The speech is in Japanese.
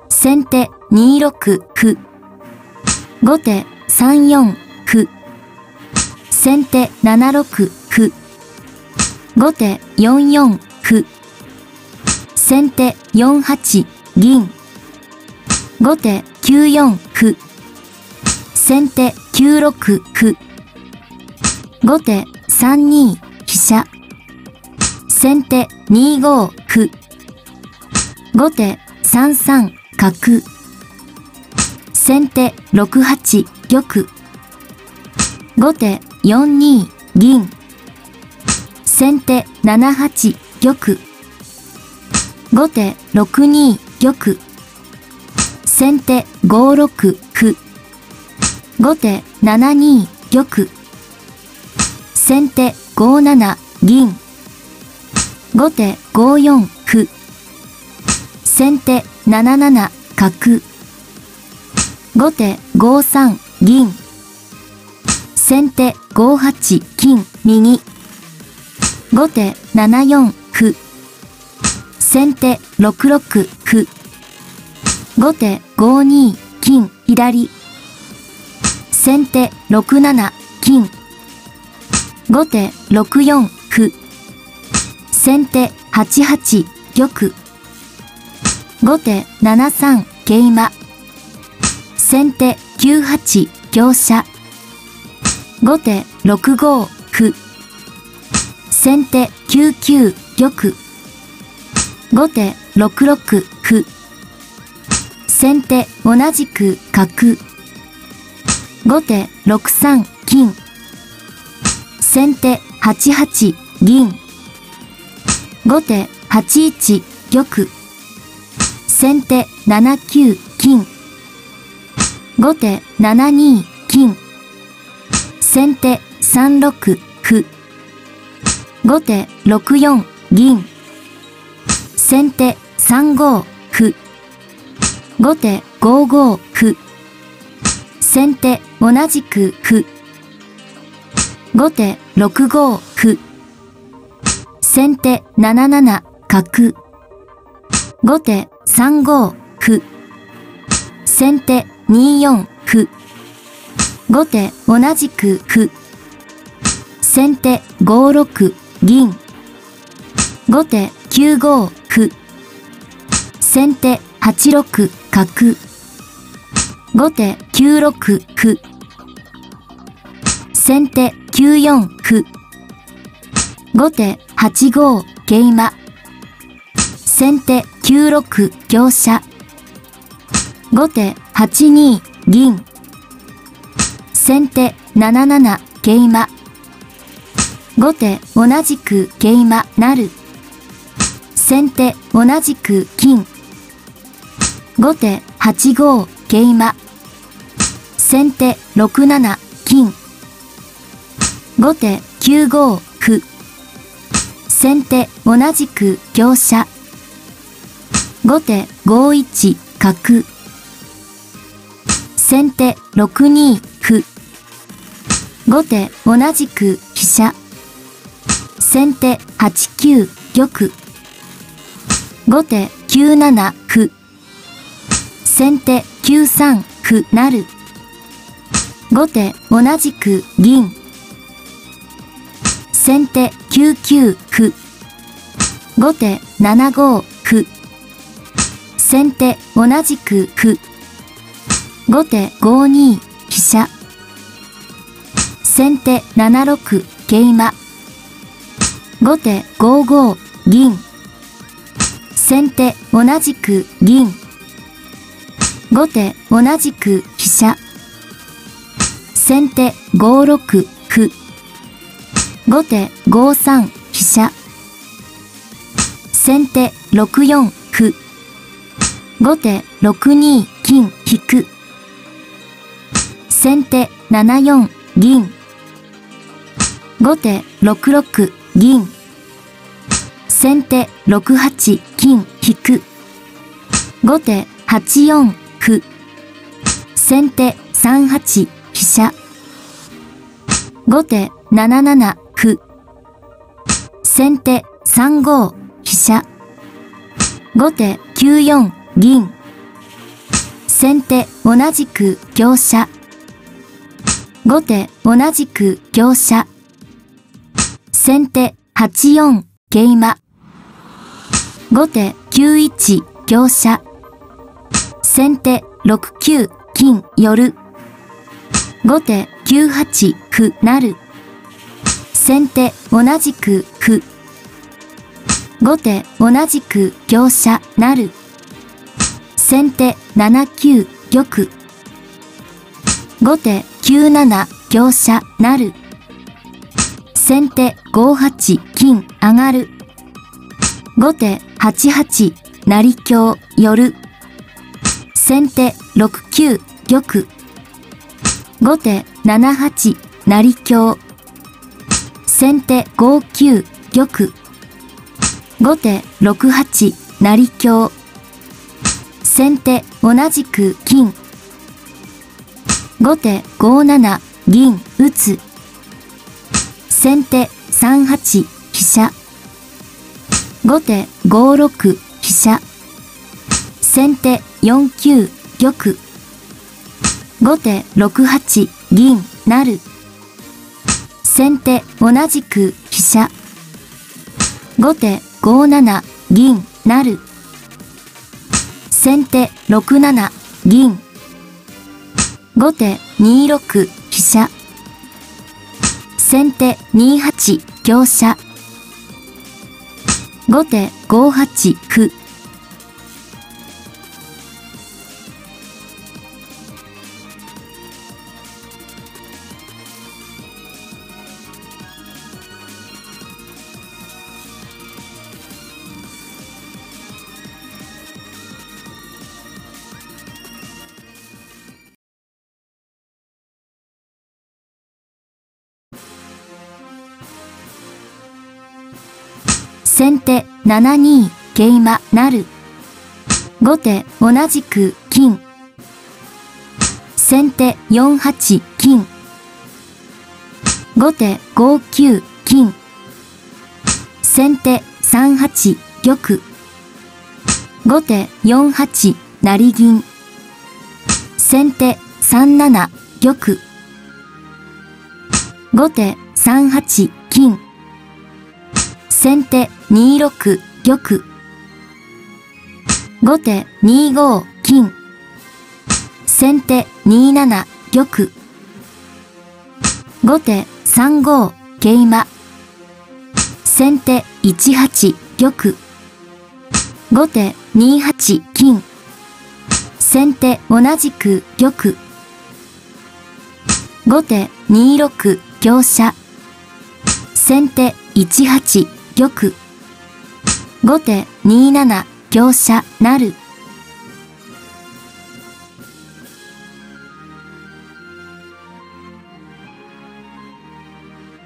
先手2六歩。後手3四歩。先手7六歩。後手4四歩。先手4八銀。後手9四歩。先手9六歩。後手3二飛車。先手2五歩。後手3三角。先手6八玉。後手4二銀。先手7八玉。後手6二玉。先手5六歩。後手7二玉。先手5七銀。後手5四歩。先手7七角。後手5三銀。先手5八金右。後手7四歩。先手6六歩。後手5二金左。先手6七金。後手6四歩。先手8八玉。後手7三桂馬。先手9八香車。後手6五歩。先手9九玉。後手6六歩。先手同じく角。後手6三金。先手8八銀。後手8一玉。先手7九金。後手7二金。先手3六歩。後手6四銀。先手3五歩。後手5五歩。先手同じく歩。後手6五歩。先手7七角。後手3五歩。先手2四歩。後手同じく歩。先手5六銀。後手9五歩。先手8六角。後手9六歩。先手9四歩。後手8五桂馬。先手9六香車。後手8二銀。先手7七桂馬。後手同じく桂馬成。先手同じく金。後手8五桂馬。先手6七金。後手9五歩。先手同じく香車。後手5一角。先手6二歩。後手同じく飛車。先手8九玉。後手9七歩。先手9三歩成。後手同じく銀。先手9九歩。後手7五歩。先手同じく歩。後手5二飛車。先手7六桂馬。後手5五銀。先手同じく銀。後手同じく飛車。先手5六歩。後手5三飛車。先手6四歩。後手6二金引く。先手7四銀。後手6六銀。先手6八金引く。後手8四歩。先手3八飛車。後手7七歩。先手3五飛車。後手9四銀。 先手同じく香車。後手同じく香車。先手8四桂馬。後手9一香車。先手6九金寄。後手9八歩成。先手同じく歩。後手同じく香車成。先手7九玉。後手9七香車成。先手5八金上がる。後手8八成香寄。先手6九玉。後手7八成香。先手5九玉。後手6八成香。先手同じく金。後手5七銀打つ。先手3八飛車。後手5六飛車。先手4九玉。後手6八銀成。先手同じく飛車。後手5七銀成。先手6七銀。後手2六飛車。先手2八香車。後手5八歩。先手7二桂馬成。後手同じく金。先手4八金。後手5九金。先手3八玉。後手4八成銀。先手3七玉。後手3八金。先手2六玉。後手2五金。先手2七玉。後手3五桂馬。先手1八玉。後手2八金。先手同じく玉。後手2六香車。先手1八玉。後手2七香車成。